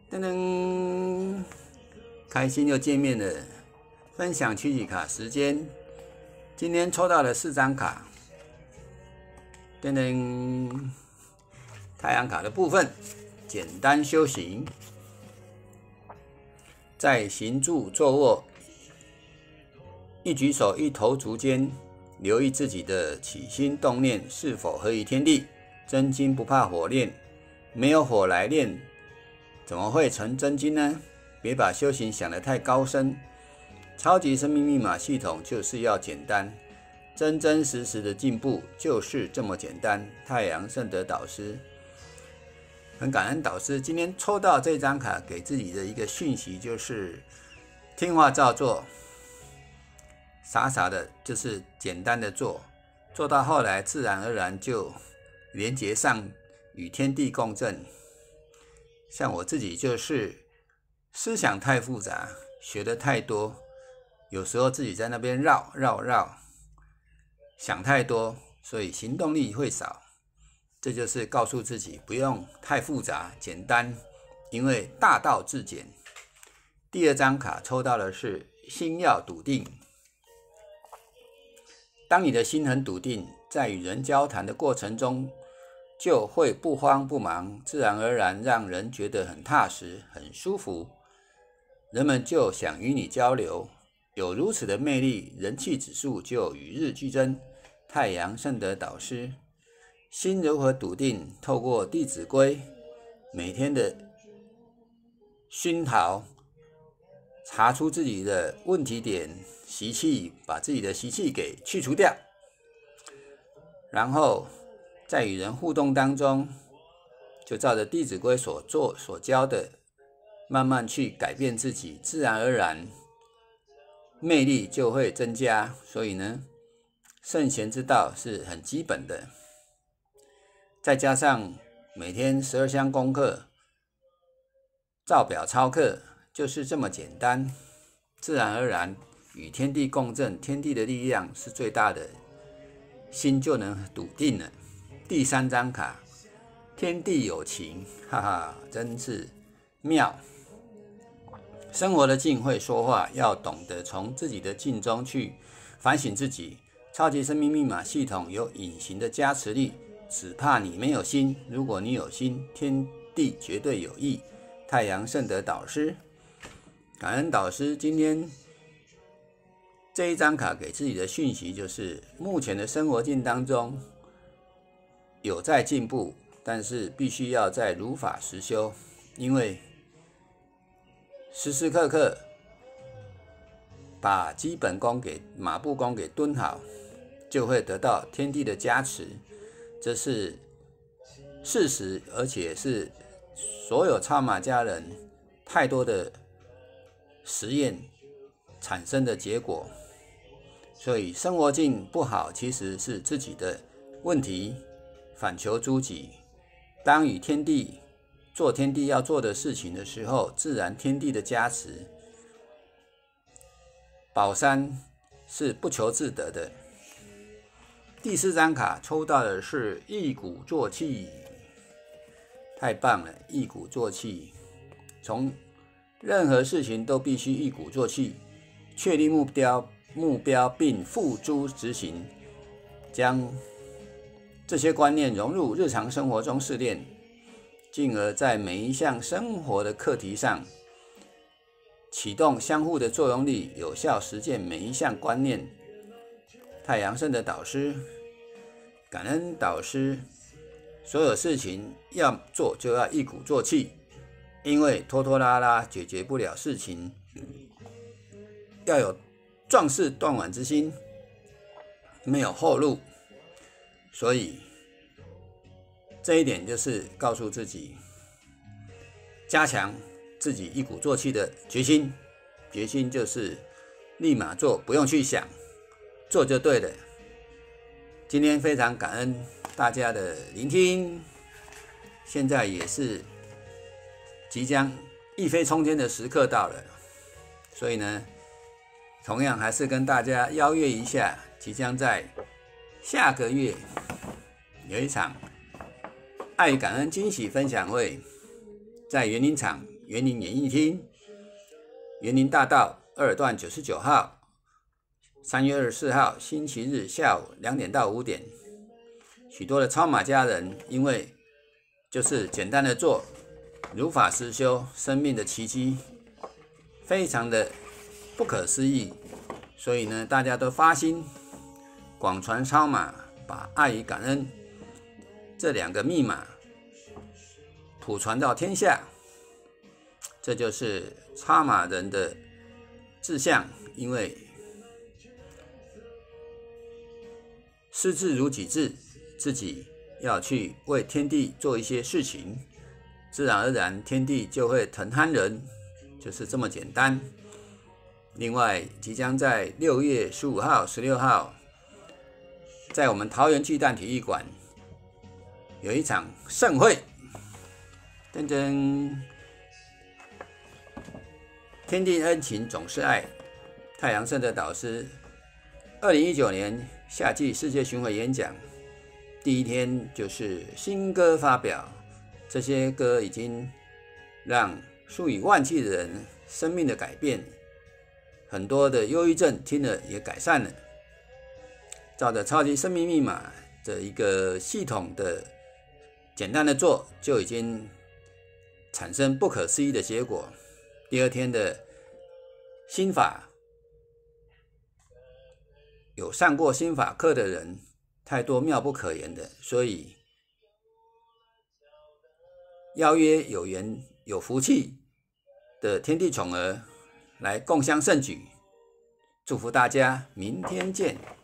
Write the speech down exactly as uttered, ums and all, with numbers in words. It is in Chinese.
噔噔，开心又见面了。分享曲奇卡时间，今天抽到了四张卡。噔噔，太阳卡的部分，简单修行，在行住坐卧、一举手一投足间，留意自己的起心动念是否合于天地。真金不怕火炼，没有火来炼，怎么会成真金呢？别把修行想得太高深。超级生命密码系统就是要简单，真真实实的进步就是这么简单。太阳圣德导师，很感恩导师今天抽到这张卡，给自己的一个讯息就是听话照做，傻傻的就是简单的做，做到后来自然而然就连结上与天地共振。像我自己就是思想太复杂，学的太多，有时候自己在那边绕绕绕，想太多，所以行动力会少。这就是告诉自己不用太复杂，简单，因为大道至简。第二张卡抽到的是心要笃定。当你的心很笃定，在与人交谈的过程中，就会不慌不忙，自然而然让人觉得很踏实、很舒服，人们就想与你交流。有如此的魅力，人气指数就与日俱增。太阳圣德导师，心如何笃定？透过《弟子规》每天的熏陶，查出自己的问题点、习气，把自己的习气给去除掉，然后在与人互动当中，就照着《弟子规》所做所教的，慢慢去改变自己，自然而然魅力就会增加。所以呢，圣贤之道是很基本的，再加上每天十二项功课照表操课，就是这么简单，自然而然与天地共振，天地的力量是最大的，心就能笃定了。第三张卡，天地有情，哈哈，真是妙。生活的境会说话，要懂得从自己的境中去反省自己。超级生命密码系统有隐形的加持力，只怕你没有心，如果你有心，天地绝对有益。太阳圣德导师，感恩导师今天这一张卡给自己的讯息就是，目前的生活境当中有在进步，但是必须要在如法实修，因为时时刻刻把基本功给马步功给蹲好，就会得到天地的加持，这是事实，而且是所有超马家人太多的实验产生的结果。所以生活境不好，其实是自己的问题，反求诸己。当与天地做天地要做的事情的时候，自然天地的加持，宝山是不求自得的。第四张卡抽到的是一鼓作气，太棒了！一鼓作气，从任何事情都必须一鼓作气，确立目标，目标并付诸执行，将这些观念融入日常生活中试炼，进而在每一项生活的课题上启动相互的作用力，有效实践每一项观念。太阳圣的导师，感恩导师，所有事情要做就要一鼓作气，因为拖拖拉拉解决不了事情，要有壮士断腕之心，没有后路。所以这一点就是告诉自己，加强自己一鼓作气的决心。决心就是立马做，不用去想，做就对了。今天非常感恩大家的聆听，现在也是即将一飞冲天的时刻到了，所以呢，同样还是跟大家邀约一下，即将在下个月有一场爱与感恩惊喜分享会，在园林场园林演艺厅，园林大道二段九十九号，三月二十四号星期日下午两点到五点。许多的超马家人因为就是简单的做，如法实修，生命的奇迹非常的不可思议，所以呢，大家都发心广传超马，把爱与感恩这两个密码普传到天下。这就是超马人的志向，因为视之如己智，自己要去为天地做一些事情，自然而然天地就会疼憨人，就是这么简单。另外，即将在六月十五号、十六号，在我们桃园巨蛋体育馆有一场盛会，噔噔，天地恩情总是爱，太阳圣的导师，二零一九年夏季世界巡回演讲，第一天就是新歌发表，这些歌已经让数以万计的人生命的改变，很多的忧郁症听了也改善了。照着超级生命密码的一个系统的简单的做，就已经产生不可思议的结果。第二天的心法，有上过心法课的人太多妙不可言的，所以邀约有缘有福气的天地宠儿来共襄盛举，祝福大家，明天见。